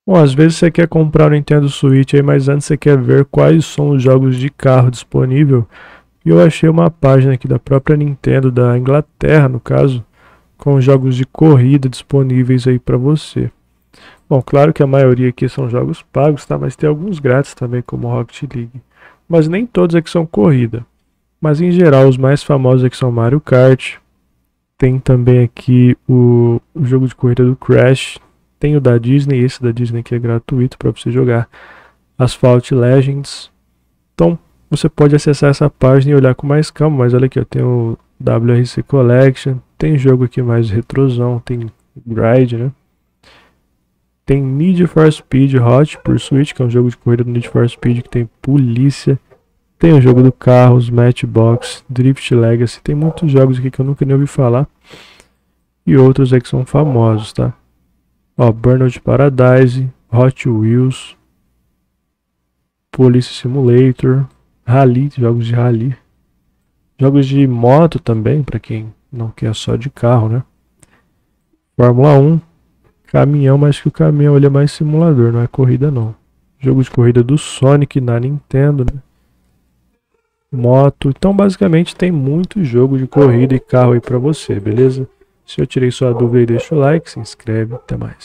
Bom, às vezes você quer comprar o Nintendo Switch aí, mas antes você quer ver quais são os jogos de carro disponível. E eu achei uma página aqui da própria Nintendo, da Inglaterra no caso, com jogos de corrida disponíveis aí para você. Bom, claro que a maioria aqui são jogos pagos, tá? Mas tem alguns grátis também, como Rocket League. Mas nem todos aqui são corrida. Mas em geral, os mais famosos aqui são Mario Kart. Tem também aqui o jogo de corrida do Crash. Tem o da Disney, esse da Disney que é gratuito para você jogar. Asphalt Legends. Então, você pode acessar essa página e olhar com mais calma. Mas olha aqui, tem o WRC Collection. Tem jogo aqui mais retrosão. Tem Ride, né? Tem Need for Speed Hot Pursuit, que é um jogo de corrida do Need for Speed que tem polícia. Tem o jogo do Carros, Matchbox, Drift Legacy. Tem muitos jogos aqui que eu nunca nem ouvi falar. E outros aí que são famosos, tá? Ó, Burnout Paradise, Hot Wheels, Police Simulator, Rally, jogos de rally. Jogos de moto também, para quem não quer só de carro, né? Fórmula 1, caminhão, mas que o caminhão ele é mais simulador, não é corrida não. Jogo de corrida do Sonic na Nintendo, né? Moto. Então basicamente tem muito jogo de corrida e carro aí para você, beleza? Se eu tirei sua dúvida aí, deixa o like, se inscreve, até mais.